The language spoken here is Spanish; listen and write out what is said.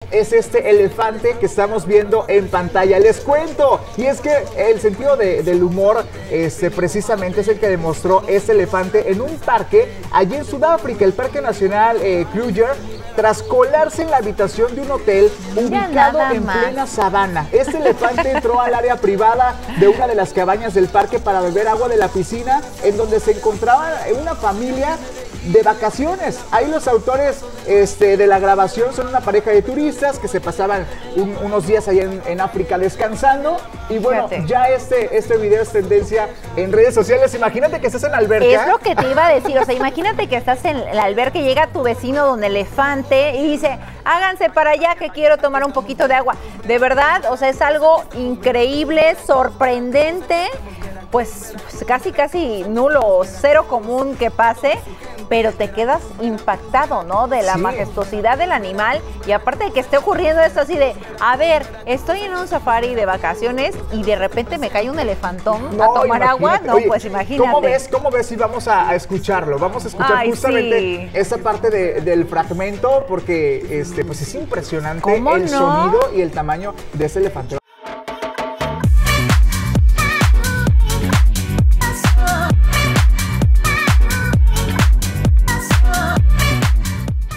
es este elefante que estamos viendo en pantalla. Les cuento, y es que el sentido del humor precisamente es el que demostró este elefante en un parque allí en Sudáfrica, el Parque Nacional Kruger, tras colarse en la habitación de un hotel ubicado en plena sabana. Este elefante entró al área privada de una de las cabañas del parque para beber agua de la piscina, en donde se encontraba una familia de vacaciones. Ahí los autores de la grabación son una pareja de turistas que se pasaban unos días allá en África descansando. Y bueno, fíjate, ya este video es tendencia en redes sociales. Imagínate que estás en la alberca. Es lo que te iba a decir, o sea, imagínate que estás en la alberca y llega tu vecino don elefante y dice, háganse para allá que quiero tomar un poquito de agua. De verdad, o sea, es algo increíble, sorprendente, pues casi nulo, cero común que pase, pero te quedas impactado, ¿no? De la majestuosidad del animal, y aparte de que esté ocurriendo esto así de, a ver, estoy en un safari de vacaciones y de repente me cae un elefantón a tomar agua, no, oye, pues imagínate. ¿Cómo ves si vamos a escucharlo? Vamos a escuchar justamente esa parte del fragmento, porque pues es impresionante el sonido y el tamaño de ese elefante.